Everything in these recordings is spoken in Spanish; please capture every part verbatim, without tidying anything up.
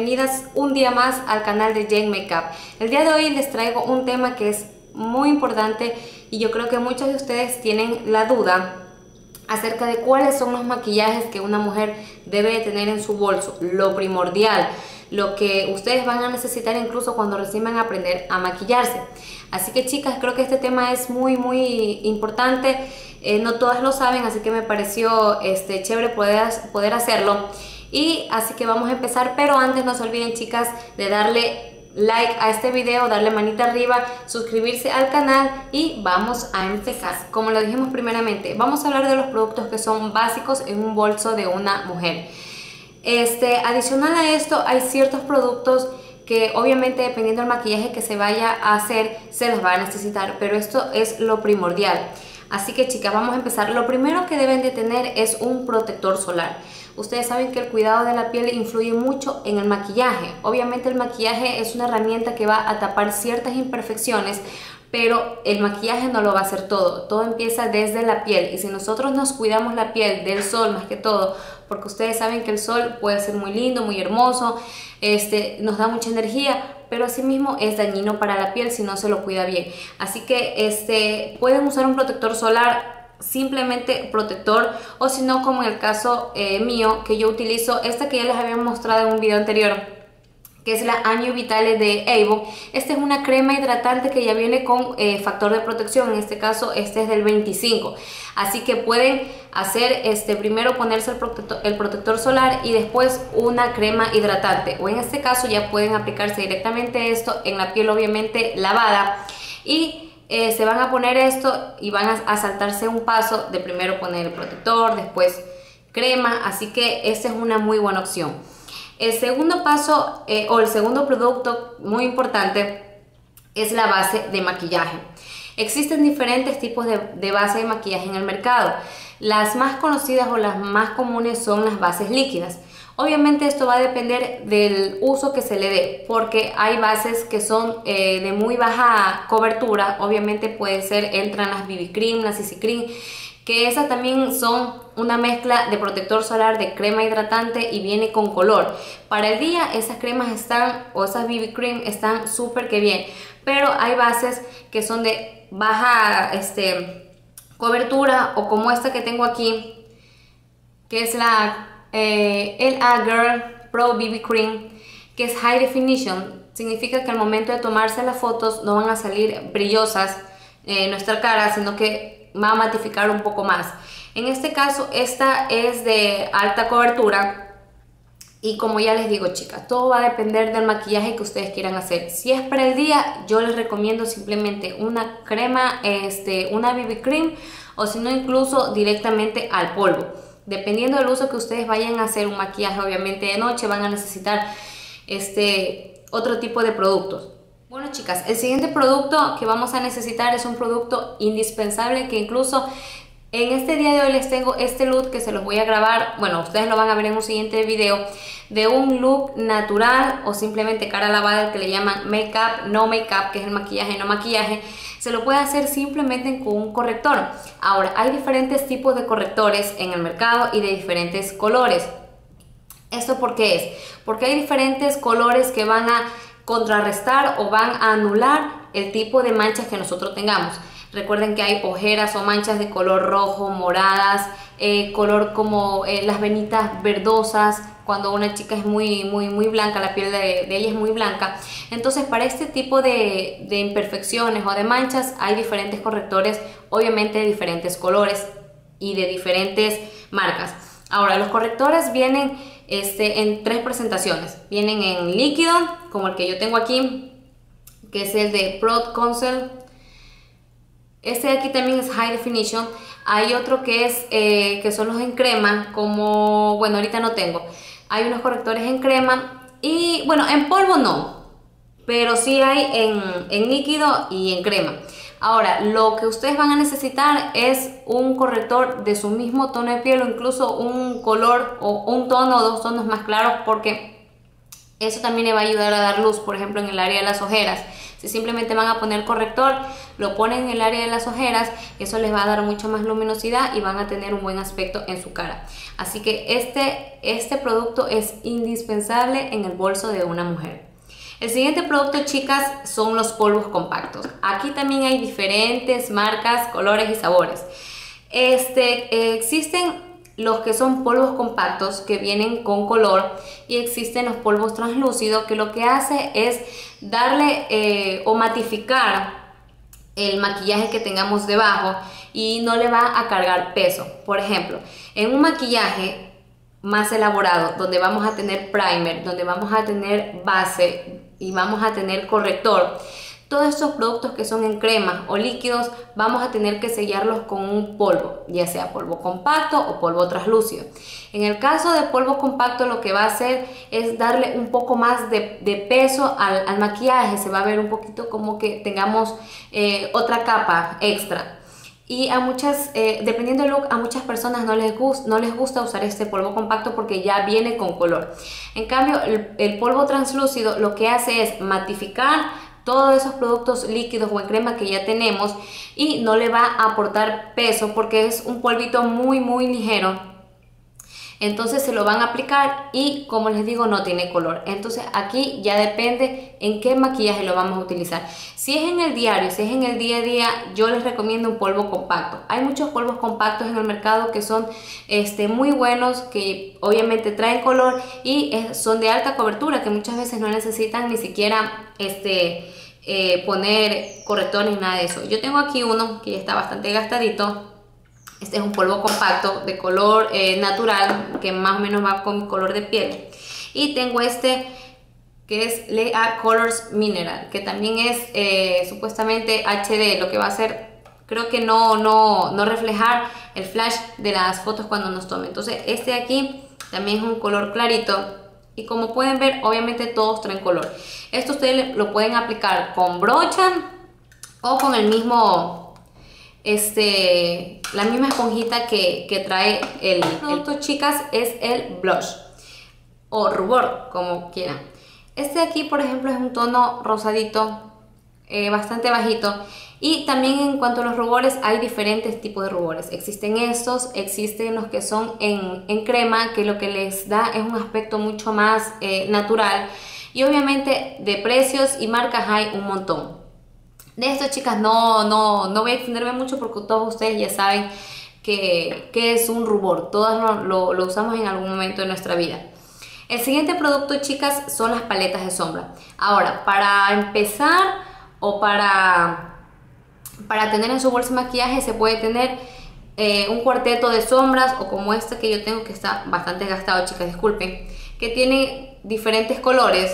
bienvenidas un día más al canal de Jane Makeup. El día de hoy les traigo un tema que es muy importante y yo creo que muchos de ustedes tienen la duda acerca de cuáles son los maquillajes que una mujer debe de tener en su bolso, lo primordial, lo que ustedes van a necesitar incluso cuando recién van a aprender a maquillarse. Así que chicas, creo que este tema es muy muy importante, eh, no todas lo saben, así que me pareció este, chévere poder, poder hacerlo. Y así que vamos a empezar, pero antes no se olviden chicas de darle like a este video, darle manita arriba, suscribirse al canal y vamos a empezar. Como lo dijimos primeramente, vamos a hablar de los productos que son básicos en un bolso de una mujer. Este, adicional a esto hay ciertos productos que obviamente dependiendo del maquillaje que se vaya a hacer se los va a necesitar, pero esto es lo primordial. Así que chicas, vamos a empezar. Lo primero que deben de tener es un protector solar. Ustedes saben que el cuidado de la piel influye mucho en el maquillaje. Obviamente el maquillaje es una herramienta que va a tapar ciertas imperfecciones, pero el maquillaje no lo va a hacer todo. Todo empieza desde la piel y si nosotros nos cuidamos la piel del sol más que todo, porque ustedes saben que el sol puede ser muy lindo, muy hermoso, este, nos da mucha energía, pero asimismo es dañino para la piel si no se lo cuida bien. Así que este, pueden usar un protector solar, simplemente protector, o si no, como en el caso eh, mío, que yo utilizo esta que ya les había mostrado en un video anterior, que es la Año Vitale de Avon. Esta es una crema hidratante que ya viene con eh, factor de protección, en este caso este es del veinticinco, así que pueden hacer este primero ponerse el protector, el protector solar y después una crema hidratante, o en este caso ya pueden aplicarse directamente esto en la piel obviamente lavada y Eh, se van a poner esto y van a, a saltarse un paso de primero poner el protector, después crema, así que esta es una muy buena opción. El segundo paso eh, o el segundo producto muy importante es la base de maquillaje. Existen diferentes tipos de, de base de maquillaje en el mercado. Las más conocidas o las más comunes son las bases líquidas. Obviamente esto va a depender del uso que se le dé, porque hay bases que son eh, de muy baja cobertura. Obviamente puede ser, entran las B B cream, las C C cream, que esas también son una mezcla de protector solar, de crema hidratante y viene con color. Para el día esas cremas están, o esas B B cream están súper que bien, pero hay bases que son de baja este, cobertura, o como esta que tengo aquí, que es la Eh, L A Girl Pro B B Cream, que es High Definition. Significa que al momento de tomarse las fotos no van a salir brillosas en eh, nuestra cara, sino que va a matificar un poco más. En este caso esta es de alta cobertura y como ya les digo chicas, todo va a depender del maquillaje que ustedes quieran hacer. Si es para el día, yo les recomiendo simplemente una crema, este, una B B Cream, o si no incluso directamente al polvo. Dependiendo del uso que ustedes vayan a hacer un maquillaje, obviamente de noche van a necesitar este otro tipo de productos. Bueno chicas, el siguiente producto que vamos a necesitar es un producto indispensable que incluso en este día de hoy les tengo este look que se los voy a grabar, bueno, ustedes lo van a ver en un siguiente video, de un look natural o simplemente cara lavada, el que le llaman make-up, no make-up, que es el maquillaje, no maquillaje. Se lo puede hacer simplemente con un corrector. Ahora, hay diferentes tipos de correctores en el mercado y de diferentes colores. ¿Esto por qué es? Porque hay diferentes colores que van a contrarrestar o van a anular el tipo de manchas que nosotros tengamos. Recuerden que hay ojeras o manchas de color rojo, moradas, eh, color como eh, las venitas verdosas, cuando una chica es muy, muy, muy blanca, la piel de, de ella es muy blanca. Entonces para este tipo de, de imperfecciones o de manchas hay diferentes correctores, obviamente de diferentes colores y de diferentes marcas. Ahora, los correctores vienen este, en tres presentaciones. Vienen en líquido, como el que yo tengo aquí, que es el de Pro Conceal. Este de aquí también es High Definition. Hay otro que es eh, que son los en crema, como, bueno, ahorita no tengo. Hay unos correctores en crema y, bueno, en polvo no, pero sí hay en, en líquido y en crema. Ahora, lo que ustedes van a necesitar es un corrector de su mismo tono de piel, o incluso un color o un tono o dos tonos más claros, porque Eso también le va a ayudar a dar luz, por ejemplo, en el área de las ojeras. Si simplemente van a poner corrector, lo ponen en el área de las ojeras, eso les va a dar mucha más luminosidad y van a tener un buen aspecto en su cara. Así que este, este producto es indispensable en el bolso de una mujer. El siguiente producto, chicas, son los polvos compactos. Aquí también hay diferentes marcas, colores y sabores. Este, eh, existen los que son polvos compactos que vienen con color y existen los polvos translúcidos que lo que hace es darle eh, o matificar el maquillaje que tengamos debajo y no le va a cargar peso. Por ejemplo, en un maquillaje más elaborado donde vamos a tener primer, donde vamos a tener base y vamos a tener corrector, todos estos productos que son en crema o líquidos vamos a tener que sellarlos con un polvo, ya sea polvo compacto o polvo translúcido. En el caso de polvo compacto, lo que va a hacer es darle un poco más de, de peso al, al maquillaje. Se va a ver un poquito como que tengamos eh, otra capa extra. Y a muchas, eh, dependiendo del look, a muchas personas no les, gust, no les gusta usar este polvo compacto porque ya viene con color. En cambio, el, el polvo translúcido lo que hace es matificar todos esos productos líquidos o en crema que ya tenemos y no le va a aportar peso porque es un polvito muy muy ligero. Entonces se lo van a aplicar y, como les digo, no tiene color. Entonces aquí ya depende en qué maquillaje lo vamos a utilizar. Si es en el diario, si es en el día a día, yo les recomiendo un polvo compacto. Hay muchos polvos compactos en el mercado que son este, muy buenos, que obviamente traen color y es, son de alta cobertura, que muchas veces no necesitan ni siquiera este, eh, poner corrector ni nada de eso. Yo tengo aquí uno que ya está bastante gastadito. Este es un polvo compacto de color eh, natural, que más o menos va con mi color de piel. Y tengo este que es Lea Colors Mineral, que también es eh, supuestamente H D, lo que va a hacer, creo que no, no, no reflejar el flash de las fotos cuando nos tome. Entonces este de aquí también es un color clarito. Y como pueden ver, obviamente todos traen color. Esto ustedes lo pueden aplicar con brocha o con el mismo... Este, la misma esponjita que, que trae el producto, chicas, es el blush o rubor, como quieran. Este de aquí, por ejemplo, es un tono rosadito, eh, bastante bajito. Y también en cuanto a los rubores, hay diferentes tipos de rubores. Existen estos, existen los que son en, en crema, que lo que les da es un aspecto mucho más eh, natural. Y obviamente de precios y marcas hay un montón. De esto, chicas, no, no, no voy a extenderme mucho porque todos ustedes ya saben que, que es un rubor. Todas lo, lo, lo usamos en algún momento de nuestra vida. El siguiente producto, chicas, son las paletas de sombra. Ahora, para empezar o para, para tener en su bolsa de maquillaje, se puede tener eh, un cuarteto de sombras o como este que yo tengo, que está bastante gastado, chicas, disculpen, que tiene diferentes colores.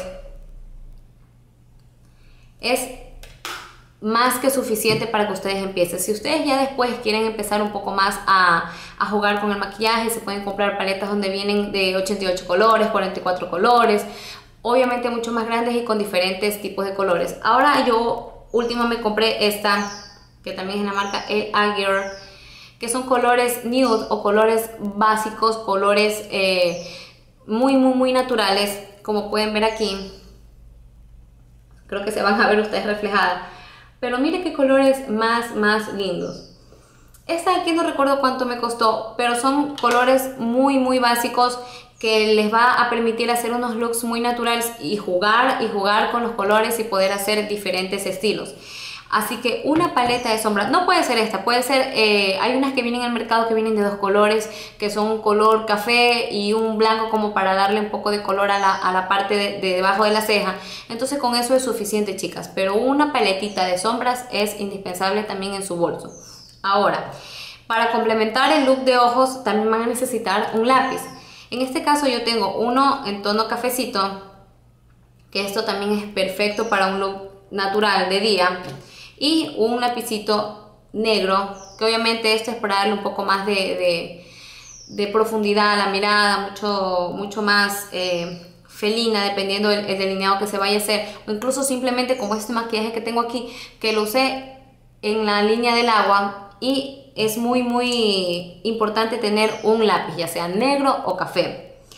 Es más que suficiente para que ustedes empiecen. Si ustedes ya después quieren empezar un poco más a, a jugar con el maquillaje, se pueden comprar paletas donde vienen de ochenta y ocho colores, cuarenta y cuatro colores, obviamente mucho más grandes y con diferentes tipos de colores. Ahora yo último me compré esta, que también es la marca El Aguirre, que son colores nude o colores básicos, colores eh, muy muy muy naturales, como pueden ver aquí. Creo que se van a ver ustedes reflejadas. Pero miren qué colores más, más lindos. Esta de aquí no recuerdo cuánto me costó, pero son colores muy, muy básicos que les va a permitir hacer unos looks muy naturales y jugar y jugar con los colores y poder hacer diferentes estilos. Así que una paleta de sombra, no puede ser esta, puede ser, eh, hay unas que vienen al mercado que vienen de dos colores, que son un color café y un blanco como para darle un poco de color a la, a la parte de, de debajo de la ceja. Entonces con eso es suficiente, chicas, pero una paletita de sombras es indispensable también en su bolso. Ahora, para complementar el look de ojos también van a necesitar un lápiz. En este caso yo tengo uno en tono cafecito, que esto también es perfecto para un look natural de día. Y un lapicito negro, que obviamente esto es para darle un poco más de, de, de profundidad a la mirada, mucho, mucho más eh, felina, dependiendo del el delineado que se vaya a hacer, o incluso simplemente como este maquillaje que tengo aquí, que lo usé en la línea del agua. Y es muy muy importante tener un lápiz, ya sea negro o café.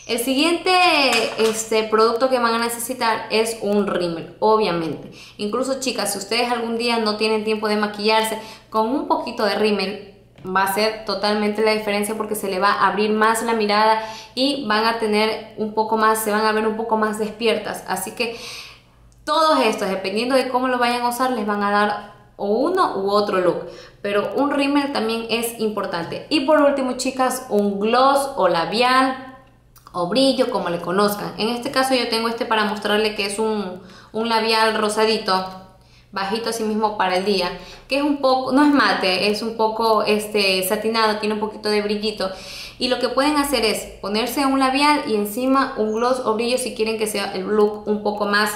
El siguiente este, producto que van a necesitar es un rímel, obviamente. Incluso chicas, si ustedes algún día no tienen tiempo de maquillarse, con un poquito de rímel va a ser totalmente la diferencia porque se le va a abrir más la mirada y van a tener un poco más, se van a ver un poco más despiertas. Así que todos estos, dependiendo de cómo lo vayan a usar, les van a dar o uno u otro look, pero un rímel también es importante. Y por último, chicas, un gloss o labial o brillo, como le conozcan. En este caso yo tengo este para mostrarle que es un, un labial rosadito, bajito así mismo para el día, que es un poco, no es mate, es un poco este, satinado, tiene un poquito de brillito. Y lo que pueden hacer es ponerse un labial y encima un gloss o brillo si quieren que sea el look un poco más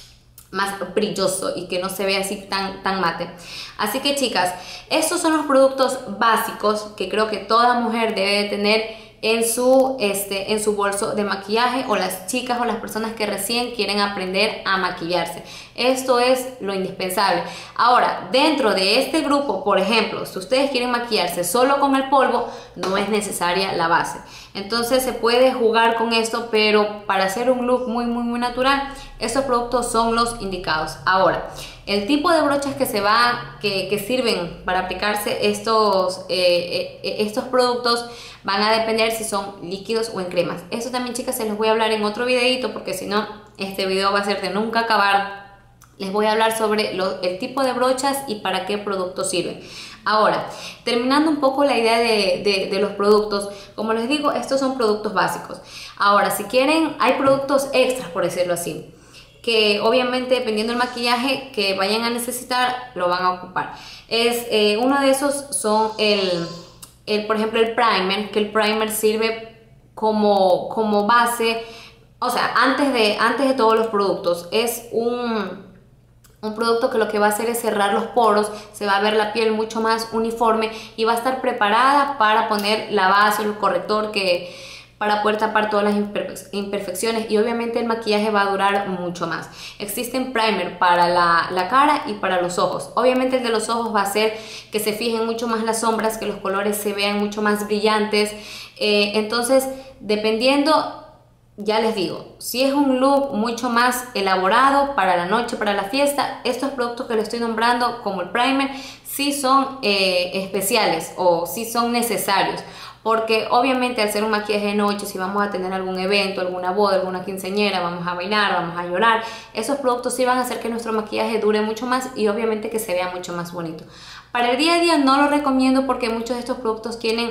más brilloso y que no se vea así tan, tan mate. Así que chicas, estos son los productos básicos que creo que toda mujer debe de tener en su, este, en su bolso de maquillaje, o las chicas o las personas que recién quieren aprender a maquillarse. Esto es lo indispensable. Ahora, dentro de este grupo, por ejemplo, si ustedes quieren maquillarse solo con el polvo, no es necesaria la base. Entonces se puede jugar con esto, pero para hacer un look muy muy muy natural, estos productos son los indicados. Ahora, el tipo de brochas que se va, que, que sirven para aplicarse estos, eh, eh, estos productos van a depender si son líquidos o en cremas. Eso también, chicas, se los voy a hablar en otro videito, porque si no, este video va a ser de nunca acabar. Les voy a hablar sobre lo, el tipo de brochas y para qué productos sirven. Ahora, terminando un poco la idea de, de, de los productos, como les digo, estos son productos básicos. Ahora, si quieren, hay productos extras, por decirlo así, que obviamente dependiendo del maquillaje que vayan a necesitar, lo van a ocupar. Es, eh, uno de esos son el, el, por ejemplo, el primer, que el primer sirve como, como base, o sea, antes de, antes de todos los productos. Es un... Un producto que lo que va a hacer es cerrar los poros, se va a ver la piel mucho más uniforme y va a estar preparada para poner la base, el corrector, que para poder tapar todas las imperfecciones, y obviamente el maquillaje va a durar mucho más. Existen primer para la, la cara y para los ojos. Obviamente el de los ojos va a hacer que se fijen mucho más las sombras, que los colores se vean mucho más brillantes. Eh, entonces, dependiendo... Ya les digo, si es un look mucho más elaborado para la noche, para la fiesta, estos productos que les estoy nombrando como el primer sí son eh, especiales o sí son necesarios, porque obviamente al ser un maquillaje de noche, si vamos a tener algún evento, alguna boda, alguna quinceañera, vamos a bailar, vamos a llorar, esos productos sí van a hacer que nuestro maquillaje dure mucho más y obviamente que se vea mucho más bonito. Para el día a día no lo recomiendo porque muchos de estos productos tienen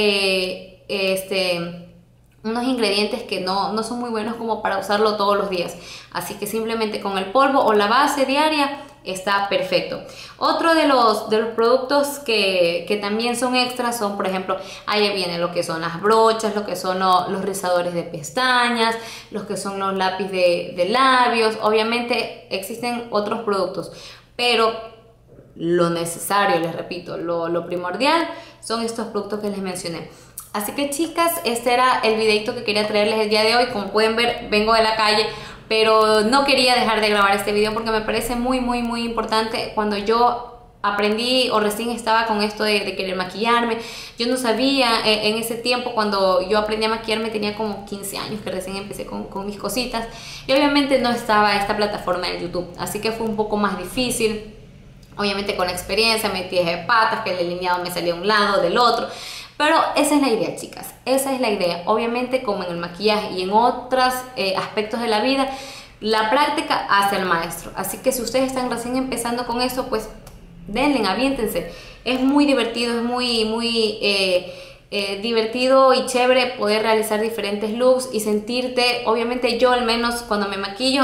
eh, este... unos ingredientes que no, no son muy buenos como para usarlo todos los días, así que simplemente con el polvo o la base diaria está perfecto. Otro de los, de los productos que, que también son extras son, por ejemplo, ahí viene lo que son las brochas, lo que son lo, los rizadores de pestañas, los que son los lápices de, de labios. Obviamente existen otros productos, pero lo necesario, les repito, lo, lo primordial son estos productos que les mencioné. Así que chicas, este era el videito que quería traerles el día de hoy. Como pueden ver, vengo de la calle, pero no quería dejar de grabar este video porque me parece muy muy muy importante. Cuando yo aprendí o recién estaba con esto de, de querer maquillarme, yo no sabía, eh, en ese tiempo cuando yo aprendí a maquillarme tenía como quince años, que recién empecé con, con mis cositas, y obviamente no estaba esta plataforma de YouTube, así que fue un poco más difícil. Obviamente con experiencia metí de patas, que el delineado me salía a un lado, del otro. Pero esa es la idea, chicas, esa es la idea. Obviamente, como en el maquillaje y en otros eh, aspectos de la vida, la práctica hace al maestro. Así que si ustedes están recién empezando con eso, pues denle, aviéntense. Es muy divertido, es muy, muy eh, eh, divertido y chévere poder realizar diferentes looks y sentirte, obviamente yo al menos cuando me maquillo,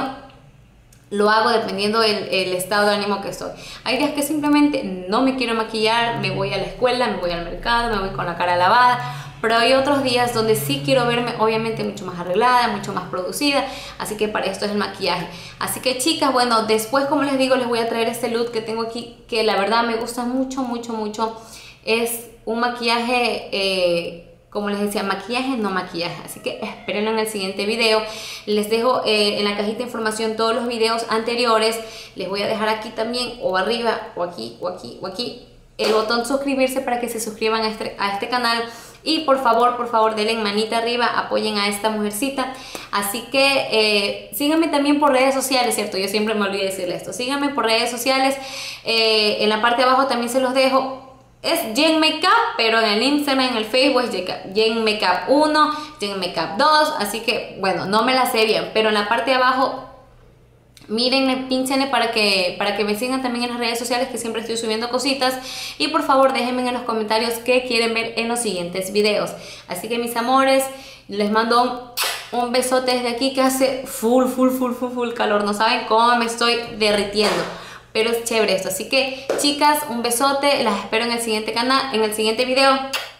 lo hago dependiendo del el estado de ánimo que estoy. Hay días que simplemente no me quiero maquillar, me voy a la escuela, me voy al mercado, me voy con la cara lavada, pero hay otros días donde sí quiero verme obviamente mucho más arreglada, mucho más producida, así que para esto es el maquillaje. Así que chicas, bueno, después, como les digo, les voy a traer este look que tengo aquí, que la verdad me gusta mucho, mucho, mucho. Es un maquillaje... Eh, como les decía, maquillaje, no maquillaje. Así que espérenlo en el siguiente video. Les dejo eh, en la cajita de información todos los videos anteriores. Les voy a dejar aquí también, o arriba, o aquí, o aquí, o aquí, el botón suscribirse para que se suscriban a este, a este canal. Y por favor, por favor, denle manita arriba, apoyen a esta mujercita. Así que eh, síganme también por redes sociales, ¿cierto? Yo siempre me olvido de decirle esto. Síganme por redes sociales. Eh, en la parte de abajo también se los dejo. Es Jen Makeup, pero en el Instagram, en el Facebook es Jen Makeup uno, Jen Makeup dos. Así que, bueno, no me la sé bien, pero en la parte de abajo, miren, pínchenle para que, para que me sigan también en las redes sociales, que siempre estoy subiendo cositas. Y por favor déjenme en los comentarios qué quieren ver en los siguientes videos. Así que mis amores, les mando un, un besote desde aquí, que hace full, full, full, full, full calor. No saben cómo me estoy derritiendo, pero es chévere esto. Así que chicas, un besote, las espero en el siguiente canal, en el siguiente video.